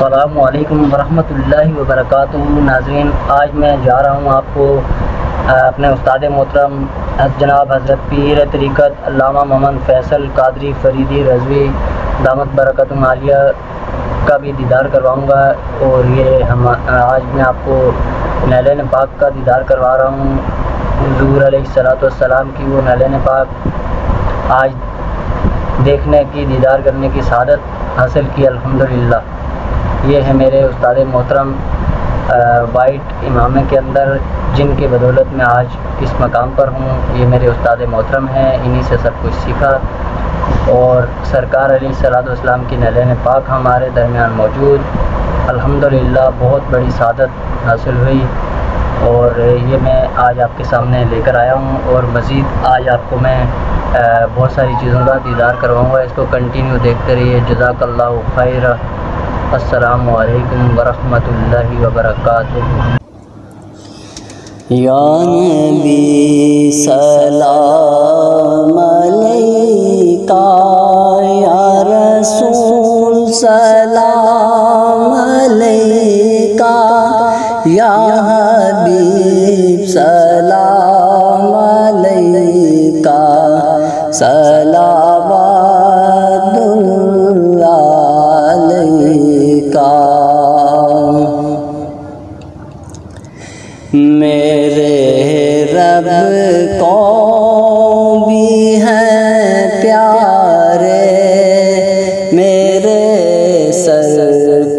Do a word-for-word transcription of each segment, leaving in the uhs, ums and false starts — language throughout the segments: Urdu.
السلام علیکم ورحمۃ اللہ وبرکاتہ۔ ناظرین، آج میں جا رہا ہوں آپ کو اپنے استاد محترم جناب حضرت پیر طریقت علامہ محمد فیصل قادری فریدی رضوی دامت برکاتہم عالیہ کا بھی دیدار کرواؤں گا، اور یہ ہم آج میں آپ کو نعلین پاک کا دیدار کروا رہا ہوں۔ حضور علیہ الصلوۃ والسلام کی وہ نعلین پاک آج دیکھنے کی، دیدار کرنے کی سعادت حاصل کی الحمدللہ۔ یہ ہے میرے استاد محترم وائٹ امامے کے اندر، جن کی بدولت میں آج اس مقام پر ہوں۔ یہ میرے استاد محترم ہیں، انہی سے سب کچھ سیکھا، اور سرکار علیہ الصلوۃ والسلام کی نعلین پاک ہمارے درمیان موجود الحمدللہ۔ بہت بڑی سعادت حاصل ہوئی، اور یہ میں آج آپ کے سامنے لے کر آیا ہوں، اور مزید آج آپ کو میں بہت ساری چیزوں کا دیدار کرواؤں گا۔ اس کو کنٹینیو دیکھتے رہیے۔ جزاک اللہ خیر۔ السلام علیکم ورحمۃ اللہ وبرکاتہ۔ یا نبی سلام علیکہ، یا رسول سلام علیکہ، یا حبیب سلام علیکہ، صلوات اللہ علیکہ۔ میرے رب کو بھی ہیں پیارے، میرے سرکار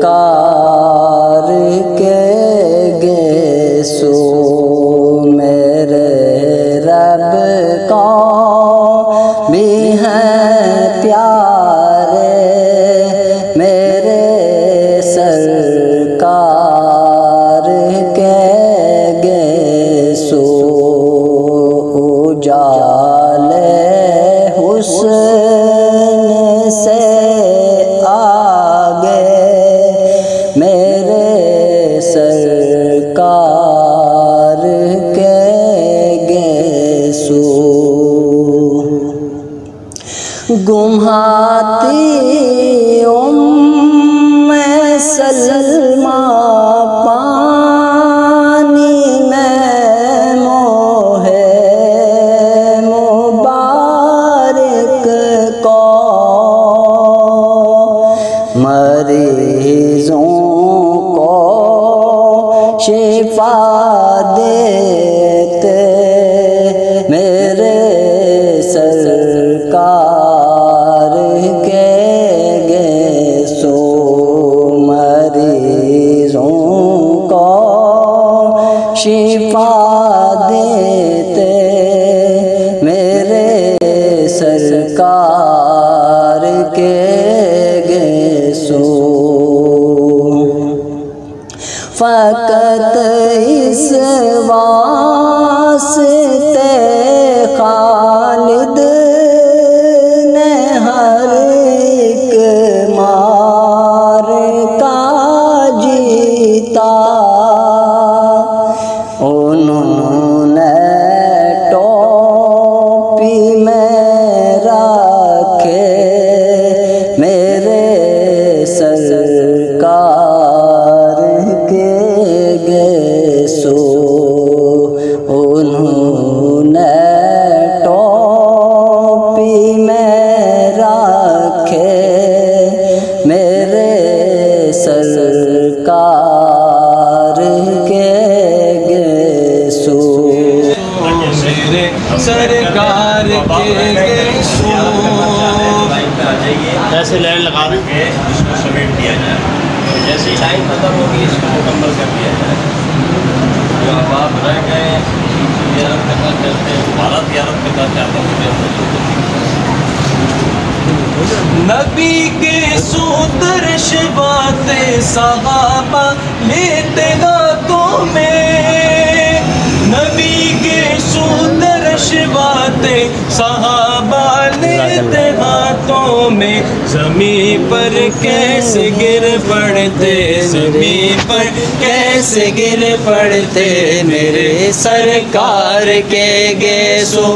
کے گیسو، میرے رب کو بھی ہیں پیارے، میرے سرکار کے گیسو، اجالے حسن سے آگے میرے سرکار کے گیسو، گمہاتی ام سلمہ پانی میں موہ مبارک کو، مریضوں کو شفا دیتے میرے سرکار کے گیسو، مریضوں کو شفا دیتے میرے سرکار کے گیسو، فقط اس واسطے خالد نے ہر ایک مار کا جیتا، انہوں نے ٹوپی میں رکھے میرے سرکار کے گیسو، انہوں نے ٹوپی میں رکھے میرے سرکار کے گیسو، سرکار کے گیسو، ایسے لائن لگا دیں کہ اس کو سمیٹ دیا جائے، جیسے ہی لائن ختم ہوگی اس کو مکمل کر دیا جائے۔ جو احباب رہ گئے زیارت کرنا چاہتے ہیں، دوبارہ زیارت کرنا چاہتے ہیں، نبی کے سودرش باتیں صحابہ لیتے ہاتھوں میں، نبی کے سودرش باتیں صحابہ لیتے ہاتھوں میں، زمین پر کیسے گر پڑتے، زمین پر کیسے گر پڑتے میرے سرکار کے گیسو،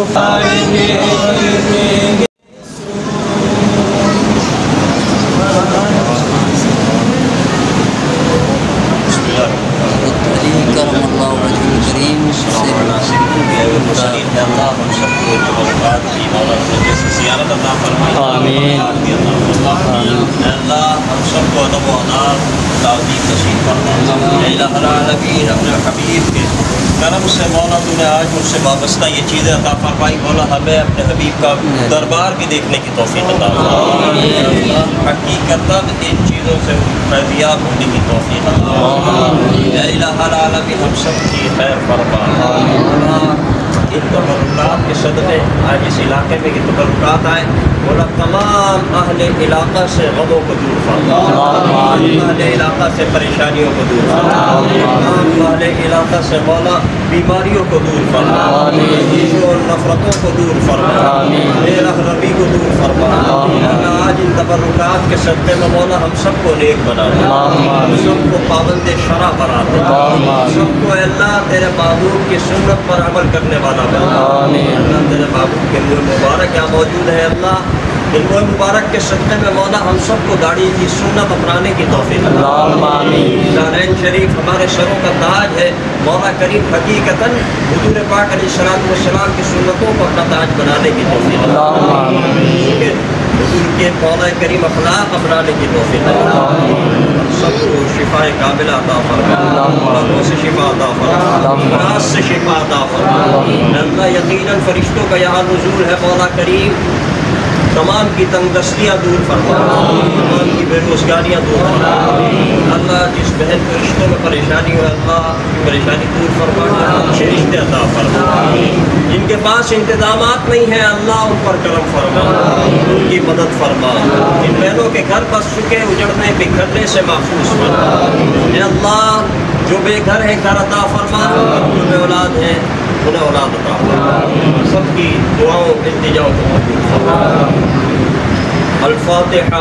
سب کو ادب و آداب تعظیم نصیب فرما۔ اے الہ العالمین اپنے حبیب کے کرم سے مولا تو نے آج مجھ سے وابستہ یہ چیزیں عطا فرمائی، مولا ہمیں اپنے حبیب کا دربار بھی دیکھنے کی توفیق عطا فرما، حقیقت ان چیزوں سے فیضیاب ہونے کی توفیق عطا فرما۔ اے الہ العالمین ہم سب کی خیر فرما، ان تبرکات کے صدقے آج اس علاقے میں یہ تبرکات آئے، مولا تمام اہل علاقہ سے غموں کو دور فرما، اہل علاقہ سے پریشانیوں کو دور فرما، تمام اہل علاقہ سے مولا بیماریوں کو دور فرما، اور نفرتوں کو دور فرما، بے رحمی کو دور فرما۔ آج ان تبرکات کے صدقے میں مولا ہم سب کو نیک بنا دے، ہم سب کو پابند شرع بنا دے، سب کو اللہ تیرے محبوب کی سنت پر عمل کرنے والا بنا۔ اللہ تیرے محبوب کے نور مبارک یہاں موجود ہے، اللہ ان نور مبارک کے صدقے میں مولا ہم سب کو داڑھی کی سنت اپنانے کی توفیق عطا فرما۔ شاہین شریف ہمارے سروں کا تاج ہے، مولا کریم حقیقتاً حضور پاک علیہ الصلوۃ والسلام کی سنتوں کو اپنا تاج بنانے کی توفیق عطا فرما، حضور کے مولا کریم اخلاق اپنانے کی توفیق عطا فرما، سب کو شفا کاملہ عطا فرما، مرضوں سے شفا عطا فرما، امراض سے شفا عطا فرما۔ اللہ یقیناً فرشتوں کا یہاں نزول ہے، مولا کریم تمام کی تنگ دستیاں دور فرما، تمام کی بے روزگاریاں دور فرما۔ اللہ جس بہن کو رشتوں میں پریشانی ہو، اللہ کی پریشانی دور فرما، اچھے رشتے عطا فرما۔ جن کے پاس انتظامات نہیں ہیں اللہ ان پر کرم فرما، ان کی مدد فرما، جن بہنوں کے گھر بس چکے اجڑنے بکھرنے سے محفوظ فرما۔ اے اللہ جو بے گھر ہیں گھر عطا فرما، جو بے اولاد ہیں انہیں اولاد عطا فرما، سب کی دعاؤں التجاؤں کو قبول فرما۔ الفاتحہ۔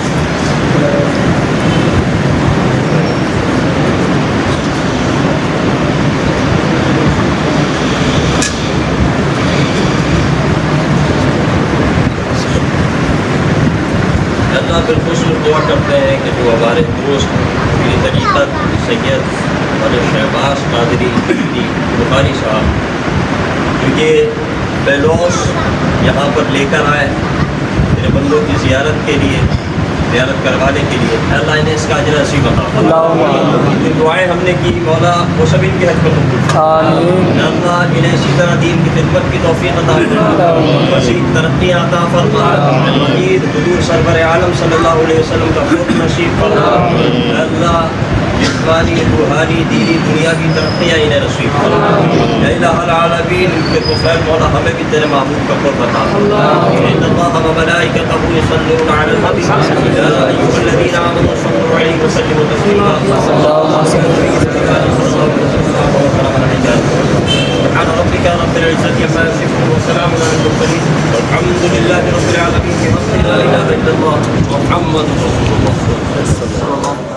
اللہ بالخصوص دعا کرتے ہیں کہ جو ہمارے دوست میری طریقت سید اور شہباز قادری بخاری صاحب جو یہ بیلوس یہاں پر لے کر آئے میرے بندوں کی زیارت کے لیے، زیارت کروانے کے لیے، اللہ انہیں اس کا اجر نصیب عطا فرما۔ جو دعائیں ہم نے کی مولا وہ سب ان کے حق میں قبول فرما، اللہ انہیں اسی طرح دین کی خدمت کی توفیق عطا فرما، مزید ترقیاں عطا فرما، مزید حضور سرور عالم صلی اللہ علیہ وسلم کا خود نصیب فرما، اللہ جسمانی روحانی دینی دنیاوی ترقیاں انہیں نصیب فرما۔ یا الہ العالمین ان کے طفیل مولا ہمیں بھی تیرے محبوب کا قرب عطا فرما۔ ان اللہ و ملائکتہ یصلون علی النبی یا ایھا الذین آمنوا صلوا علیہ وسلموا تسلیما۔ سبحان ربک رب العزة عما یصفون وسلام علی المرسلین والحمد للہ رب العالمین۔ لا الہ الا اللہ محمد رسول اللہ۔